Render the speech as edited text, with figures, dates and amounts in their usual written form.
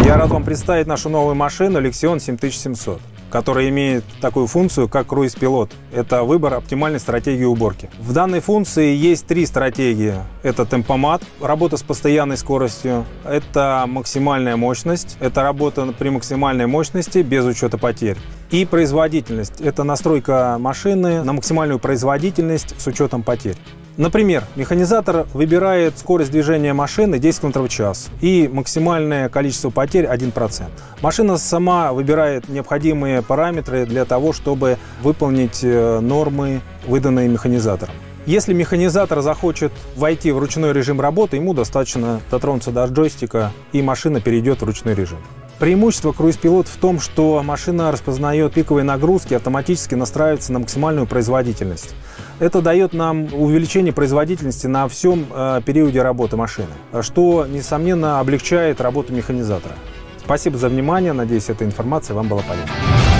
Я рад вам представить нашу новую машину Lexion 7700, которая имеет такую функцию, как круиз-пилот. Это выбор оптимальной стратегии уборки. В данной функции есть три стратегии. Это темпомат, работа с постоянной скоростью, это максимальная мощность, это работа при максимальной мощности без учета потерь. И производительность – это настройка машины на максимальную производительность с учетом потерь. Например, механизатор выбирает скорость движения машины 10 км в час и максимальное количество потерь 1%. Машина сама выбирает необходимые параметры для того, чтобы выполнить нормы, выданные механизатором. Если механизатор захочет войти в ручной режим работы, ему достаточно дотронуться до джойстика, и машина перейдет в ручной режим. Преимущество круиз-пилот в том, что машина распознает пиковые нагрузки, автоматически настраивается на максимальную производительность. Это дает нам увеличение производительности на всем периоде работы машины, что, несомненно, облегчает работу механизатора. Спасибо за внимание. Надеюсь, эта информация вам была полезна.